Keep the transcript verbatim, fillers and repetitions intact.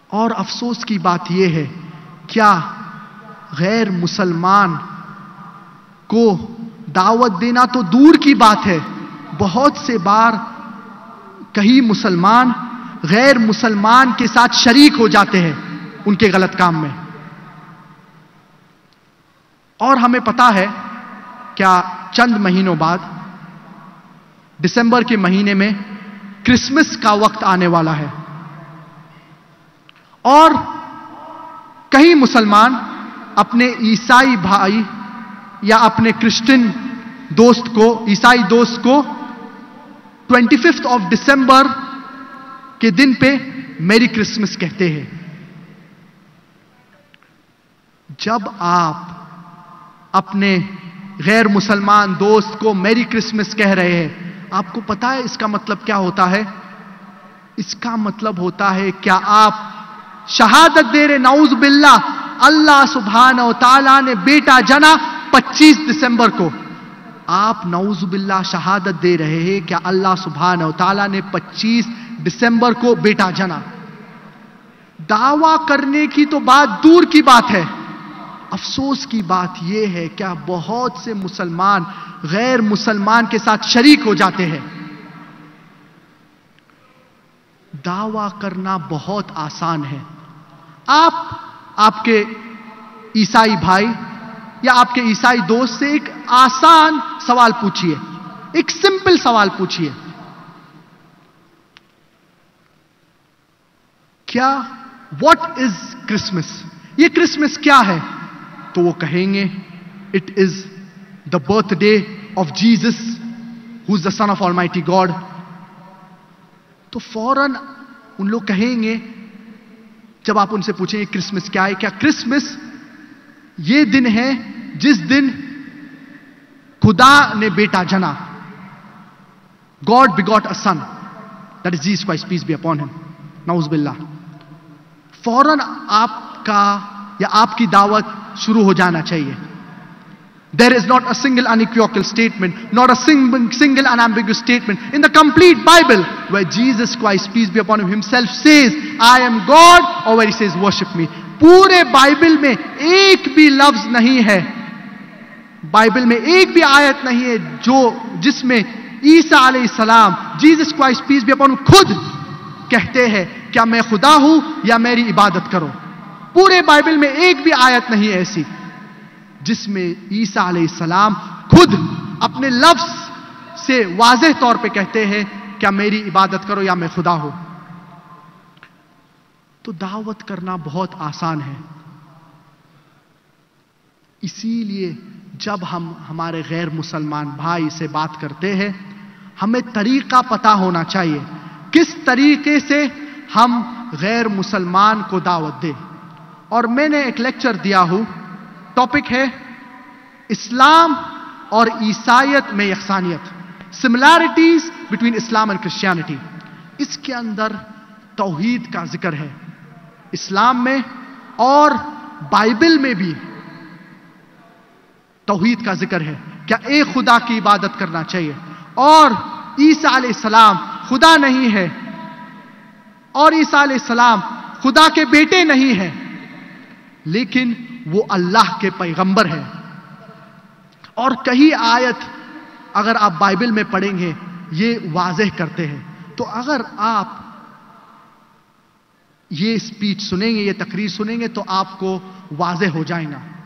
और अफसोस की बात यह है, क्या गैर मुसलमान को दावत देना तो दूर की बात है, बहुत से बार कई मुसलमान गैर मुसलमान के साथ शरीक हो जाते हैं उनके गलत काम में। और हमें पता है क्या चंद महीनों बाद दिसंबर के महीने में क्रिसमस का वक्त आने वाला है और कई मुसलमान अपने ईसाई भाई या अपने क्रिश्चियन दोस्त को, ईसाई दोस्त को पच्चीस ऑफ दिसंबर के दिन पे मेरी क्रिसमस कहते हैं। जब आप अपने गैर मुसलमान दोस्त को मेरी क्रिसमस कह रहे हैं, आपको पता है इसका मतलब क्या होता है? इसका मतलब होता है, क्या आप शहादत दे रहे, नाउज़ बिल्लाह, अल्लाह सुब्हानहू व तआला ने बेटा जना पच्चीस दिसंबर को। आप नाउज़ बिल्लाह शहादत दे रहे हैं क्या अल्लाह सुब्हानहू व तआला ने पच्चीस दिसंबर को बेटा जना। दावा करने की तो बात दूर की बात है, अफसोस की बात यह है क्या बहुत से मुसलमान गैर मुसलमान के साथ शरीक हो जाते हैं। दावा करना बहुत आसान है। आप आपके ईसाई भाई या आपके ईसाई दोस्त से एक आसान सवाल पूछिए, एक सिंपल सवाल पूछिए, क्या व्हाट इज क्रिसमस, ये क्रिसमस क्या है? तो वो कहेंगे it is the birthday of Jesus who is the son of almighty God. तो फौरन उन लोग कहेंगे, जब आप उनसे पूछेंगे क्रिसमस क्या है, क्या क्रिसमस ये दिन है जिस दिन खुदा ने बेटा जना, God begot a son, that is Jesus Christ, peace be upon him, नाउज़ बिल्लाह। फौरन आपका या आपकी दावत शुरू हो जाना चाहिए। There is not a single unequivocal statement, not a single, single unambiguous statement in the complete Bible where Jesus Christ, peace be upon him, himself says, I am God, or where he says, worship me. पूरे Bible में एक भी लफ्ज नहीं है, Bible में एक भी आयत नहीं है जो जिसमें ईसा अलैहिस्सलाम, Jesus Christ, peace be upon him, खुद कहते हैं क्या मैं खुदा हूं या मेरी इबादत करो। पूरे बाइबल में एक भी आयत नहीं है ऐसी जिसमें ईसा अलैहिस्सलाम खुद अपने लफ्ज से वाज़ेह तौर पे कहते हैं क्या मेरी इबादत करो या मैं खुदा हूं। तो दावत करना बहुत आसान है। इसीलिए जब हम हमारे गैर मुसलमान भाई से बात करते हैं, हमें तरीका पता होना चाहिए किस तरीके से हम गैर मुसलमान को दावत दें। और मैंने एक लेक्चर दिया हूं, टॉपिक है इस्लाम और ईसाइयत में यकसानियत, similarities between Islam and Christianity. इसके अंदर तौहीद का जिक्र है इस्लाम में, और बाइबल में भी तौहीद का जिक्र है, क्या एक खुदा की इबादत करना चाहिए। और ईसा अलैहिस्सलाम खुदा नहीं है और ईसा अलैहिस्सलाम खुदा के बेटे नहीं हैं, लेकिन वो अल्लाह के पैगंबर हैं। और कई आयत अगर आप बाइबल में पढ़ेंगे ये वाज़ेह करते हैं। तो अगर आप ये स्पीच सुनेंगे, ये तकरीर सुनेंगे, तो आपको वाज़ेह हो जाएगा।